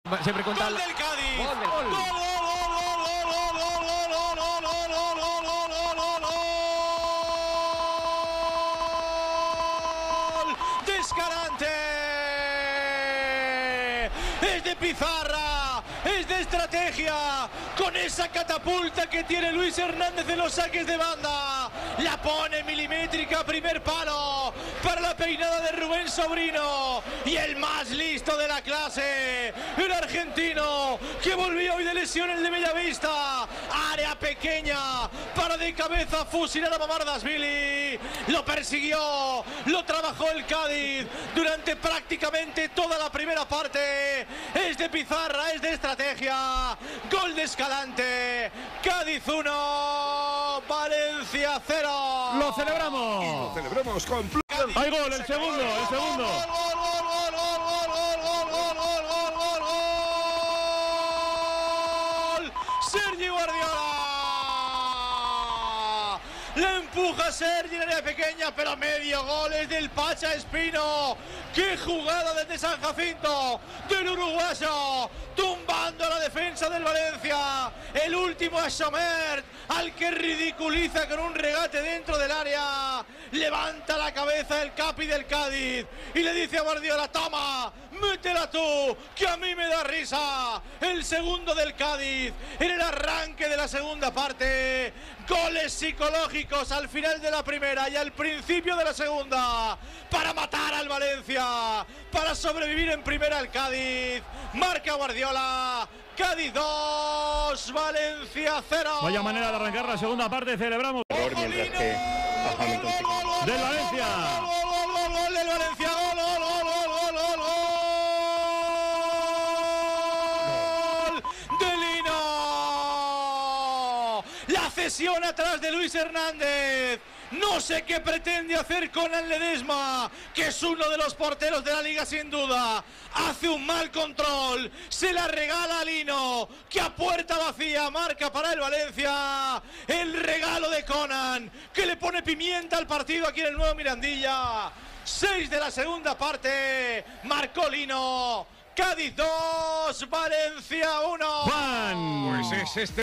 Siempre cuenta ¡Gol del Cádiz! ¡Gol del gol! ¡De Escalante! ¡Es de pizarra! ¡Es de estrategia! Con esa catapulta que tiene Luis Hernández en los saques de banda. La pone milimétrica, primer palo para la peinada de Rubén Sobrino. Y el más listo de la clase, el argentino que volvió hoy de lesión, el de Bellavista. Área pequeña para de cabeza fusilar a Mamardashvili. Lo persiguió, lo trabajó el Cádiz durante prácticamente toda la primera parte. Es de pizarra, es de estrategia. Gol de Escalante. Cádiz 1, Valencia 0. ¡Lo celebramos! Y lo celebramos con... ¡Hay gol! ¡El segundo! ¡El segundo! Sergi Guardiola. La empuja Sergi en área pequeña, pero medio gol es del Pacha Espino. ¡Qué jugada desde San Jacinto del uruguayo! Tumbando a la defensa del Valencia. El último a Sommer, al que ridiculiza con un regate dentro del área. Levanta la cabeza el capi del Cádiz y le dice a Guardiola: toma, métela tú, que a mí me da risa. El segundo del Cádiz en el arranque de la segunda parte. Goles psicológicos al final de la primera y al principio de la segunda para matar al Valencia, para sobrevivir en primera al Cádiz. Marca Guardiola. Cádiz 2, Valencia 0. Vaya manera de arrancar la segunda parte. Celebramos Mientras que bajamos un del Valencia. Gol del Valencia. Gol de Lino. La cesión atrás de Luis Hernández. No sé qué pretende hacer Conan Ledesma, que es uno de los porteros de la liga sin duda. Hace un mal control, se la regala a Lino, que a puerta vacía marca para el Valencia. El regalo de Conan, que le pone pimienta al partido aquí en el Nuevo Mirandilla. 6 de la segunda parte, marcó Lino. Cádiz 2, Valencia 1. Juan. Pues es este...